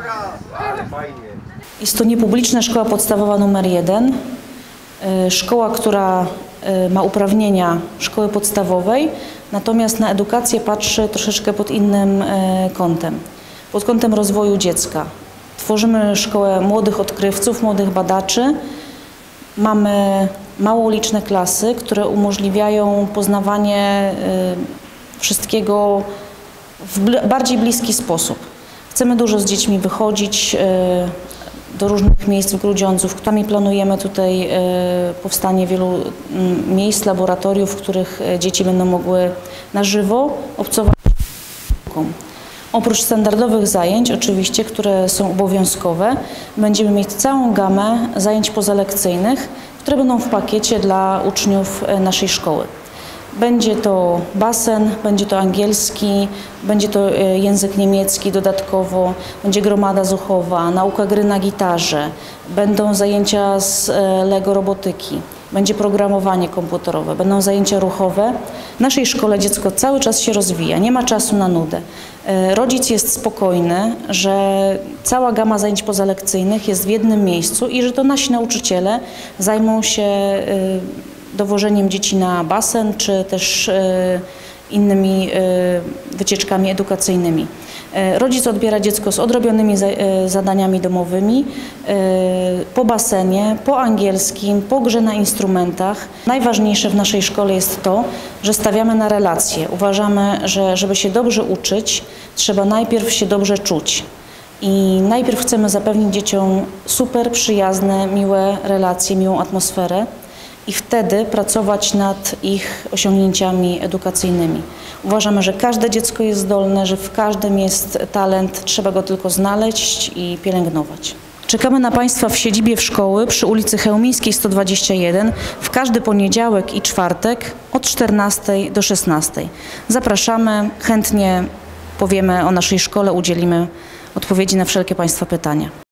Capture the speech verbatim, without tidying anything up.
Jest to niepubliczna szkoła podstawowa numer jeden. Szkoła, która ma uprawnienia szkoły podstawowej, natomiast na edukację patrzy troszeczkę pod innym kątem, pod kątem rozwoju dziecka. Tworzymy szkołę młodych odkrywców, młodych badaczy. Mamy małoliczne klasy, które umożliwiają poznawanie wszystkiego w bardziej bliski sposób. Chcemy dużo z dziećmi wychodzić do różnych miejsc w Grudziądzu. Którymi planujemy tutaj powstanie wielu miejsc, laboratoriów, w których dzieci będą mogły na żywo obcować z nauką. Oprócz standardowych zajęć, oczywiście, które są obowiązkowe, będziemy mieć całą gamę zajęć pozalekcyjnych, które będą w pakiecie dla uczniów naszej szkoły. Będzie to basen, będzie to angielski, będzie to język niemiecki dodatkowo, będzie gromada zuchowa, nauka gry na gitarze, będą zajęcia z Lego robotyki, będzie programowanie komputerowe, będą zajęcia ruchowe. W naszej szkole dziecko cały czas się rozwija, nie ma czasu na nudę. Rodzic jest spokojny, że cała gama zajęć pozalekcyjnych jest w jednym miejscu i że to nasi nauczyciele zajmą się dowożeniem dzieci na basen, czy też innymi wycieczkami edukacyjnymi. Rodzic odbiera dziecko z odrobionymi zadaniami domowymi, po basenie, po angielskim, po grze na instrumentach. Najważniejsze w naszej szkole jest to, że stawiamy na relacje. Uważamy, że żeby się dobrze uczyć, trzeba najpierw się dobrze czuć. I najpierw chcemy zapewnić dzieciom super przyjazne, miłe relacje, miłą atmosferę i wtedy pracować nad ich osiągnięciami edukacyjnymi. Uważamy, że każde dziecko jest zdolne, że w każdym jest talent, trzeba go tylko znaleźć i pielęgnować. Czekamy na Państwa w siedzibie w szkoły przy ulicy Chełmińskiej sto dwadzieścia jeden w każdy poniedziałek i czwartek od czternastej do szesnastej. Zapraszamy, chętnie powiemy o naszej szkole, udzielimy odpowiedzi na wszelkie Państwa pytania.